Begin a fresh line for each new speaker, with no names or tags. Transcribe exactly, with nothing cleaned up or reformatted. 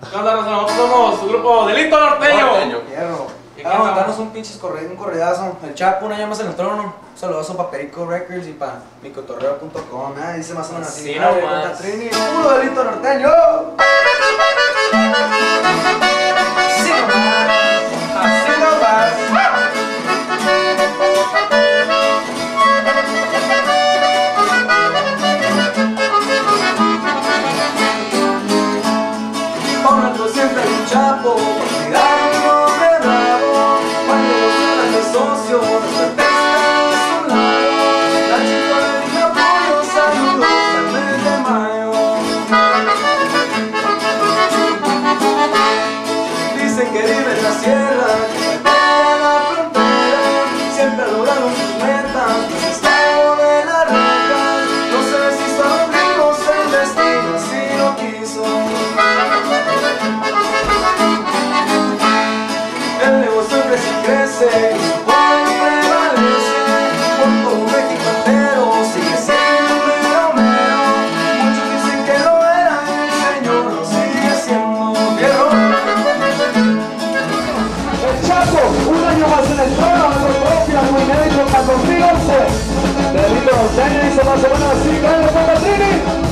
¿Qué onda, raza? Nosotros somos su grupo Delito Norteño.
Hierro.
¿Y qué
Vamos a
onda?
darnos un pinches corrido, un corridazo. El Chapo, una llamas en el trono. Un saludazo para Perico Records y para micotorreo punto com. ¿eh? Dice más o menos así.
Sí,
Madre,
nomás.
contra Trini, puro Delito Norteño. Sí, nomás. Así nomás. Honrando siempre un Chapo, cuidado un hombre bravo. Cuando vos hablas de socio, respetesta a su lado. La chica le dijo apoyo, saludos al mes de mayo. Dicen que vive en la sierra, que pega la frontera. Siempre lograron sus metas, pues estado de la reja. No sé si son amigos, el destino así lo quiso. El negocio crece y crece, y su poder prevalece. Por todo México entero sigue siendo un mero mero. Muchos dicen que lo era, el Señor lo sigue siendo. ¡Fierro!
El Chapo, un año más en el trono, algo propio, muy inédito, catorce once. Delito Norteño hizo más o menos así, claro, con Trini.